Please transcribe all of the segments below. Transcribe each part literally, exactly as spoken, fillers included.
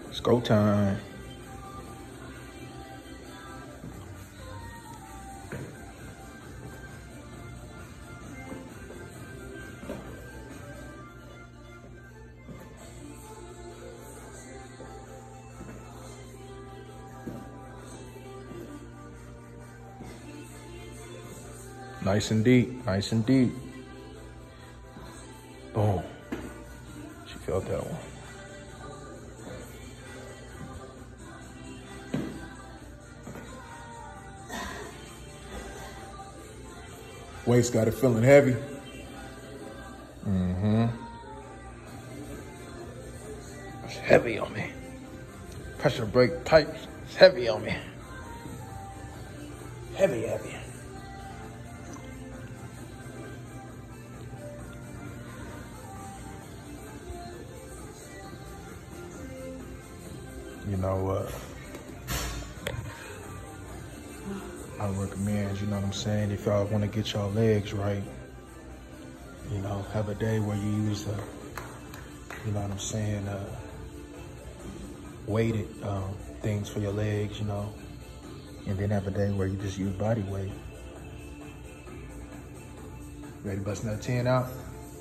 It's go time. Nice and deep, nice and deep. Boom. She felt that one. Waist got it feeling heavy. Mm-hmm. It's heavy on me. Pressure brake tight. It's heavy on me. Heavy, heavy. You know, uh, I recommend, you know what I'm saying, if y'all want to get y'all legs right, you know, have a day where you use, uh, you know what I'm saying, uh, weighted um, things for your legs, you know, and then have a day where you just use body weight. Ready to bust another ten out?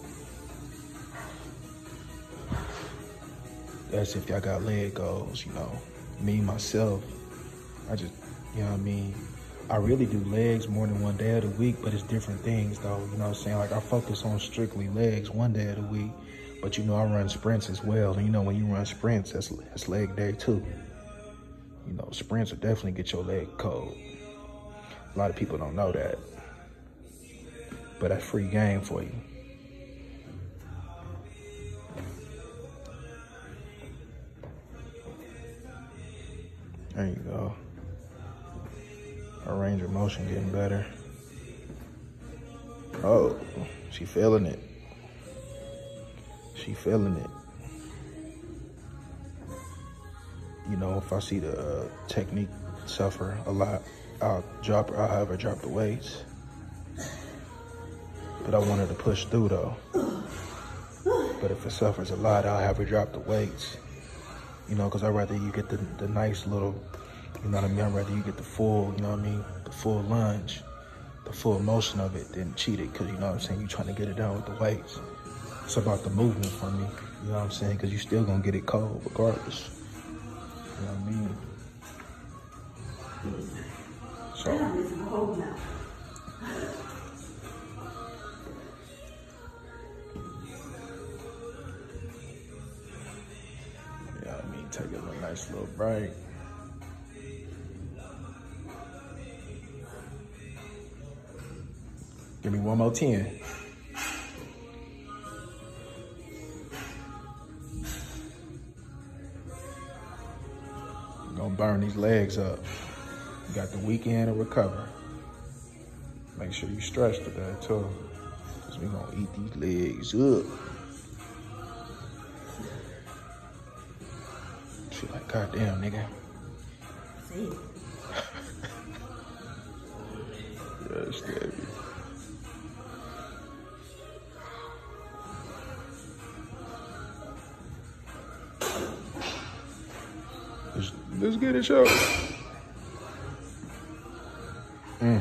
That's if y'all got leg goals, you know. Me, myself, I just, you know what I mean? I really do legs more than one day of the week, but it's different things though, you know what I'm saying? Like I focus on strictly legs one day of the week, but you know, I run sprints as well. And you know, when you run sprints, that's, that's leg day too. You know, sprints will definitely get your leg cold. A lot of people don't know that, but that's free game for you. There you go. Her range of motion getting better. Oh, she feeling it. She feeling it. You know, if I see the uh, technique suffer a lot, I'll drop her, I'll have her drop the weights. But I want her to push through though. But if it suffers a lot, I'll have her drop the weights. You know, because I'd rather you get the, the nice little, you know what I mean? I'd rather you get the full, you know what I mean? The full lunge, the full motion of it than cheat it. Because, you know what I'm saying? You're trying to get it done with the weights. It's about the movement for me. You know what I'm saying? Because you're still going to get it cold regardless. You know what I mean? So. Take a nice little break. Give me one more ten. You're gonna burn these legs up. You got the weekend to recover. Make sure you stretch today too, because we're gonna eat these legs up. She like, goddamn, nigga. See? Yeah, it's heavy. Let's, let's get it, show. Mm.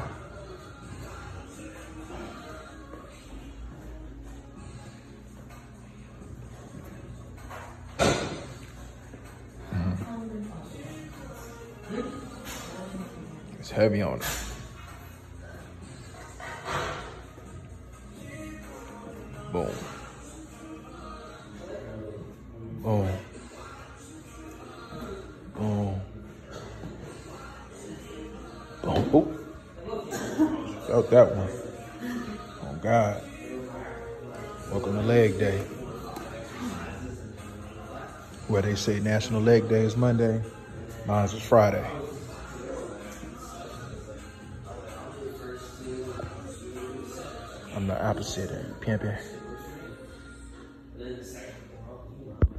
It's heavy on it. Boom. Boom. Boom. Boom. Boom. Felt that one. Oh God. Welcome to leg day. Where they say National Leg Day is Monday, mine's is Friday. I'm the opposite of pimping.